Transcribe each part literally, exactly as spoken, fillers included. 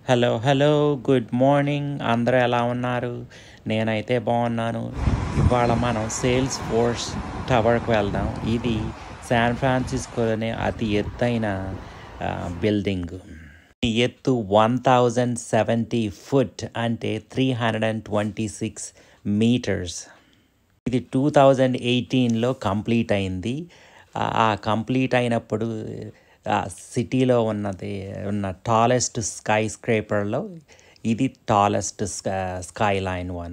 Hello hello good morning అందరూ ఎలా ఉన్నారు? నేనైతే బాగున్నాను. ఇవాళ మనం సేల్స్ ఫోర్స్ టవర్కి వెళ్దాం. ఇది శాన్ ఫ్రాన్సిస్కోలోనే అతి ఎత్తైన ఆ, బిల్డింగ్. ఈ ఎత్తు వన్ థౌజండ్ సెవెంటీ ఫుట్ అంటే three hundred and twenty six metres. ఇది టూ థౌజండ్ ఎయిటీన్లో కంప్లీట్ అయింది. ఆ- ఆ కంప్లీట్ అయినప్పుడు ఆ సిటీలో ఉన్నది ఉన్న టాలెస్ట్ స్కై స్క్రేపర్లో ఇది టాలెస్ట్ స్కై లైన్ వన్.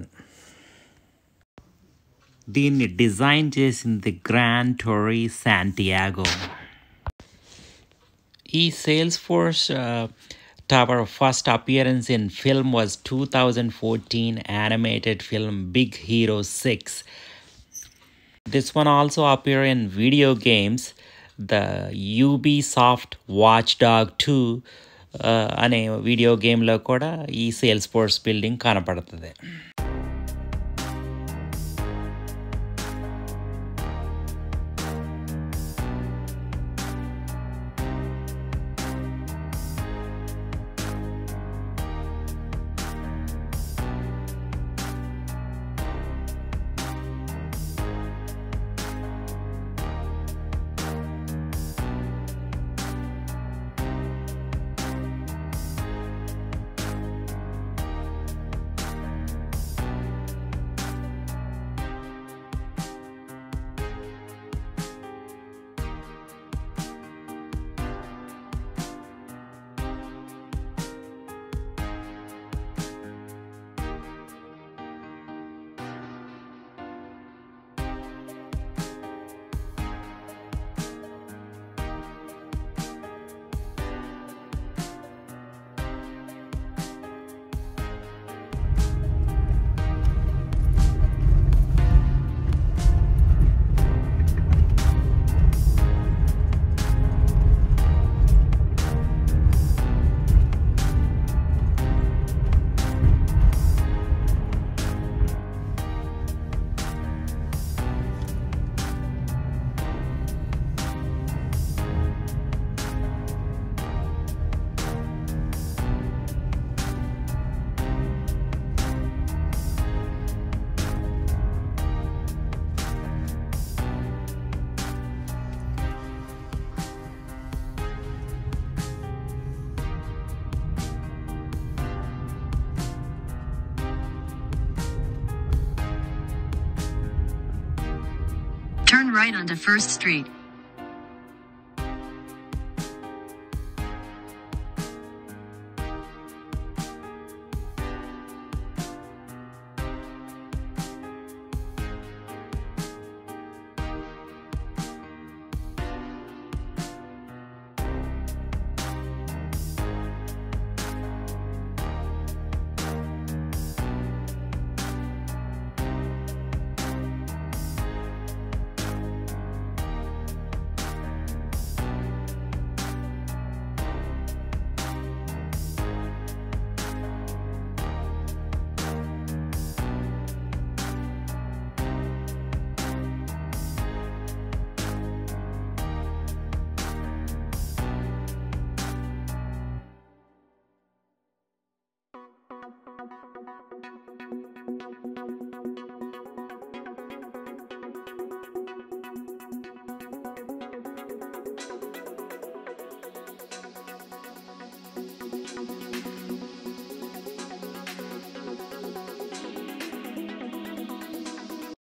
దీన్ని డిజైన్ చేసింది గ్రాండ్ టోరీ శాంటియాగో. ఈ Salesforce tower first appearance in film was two thousand fourteen animated film Big Hero six. This one also appear in video games, the Ubisoft Watch Dog two uh, అనే video గేమ్లో కూడా ఈ Salesforce building కనపడుతుంది. Turn right onto First Street.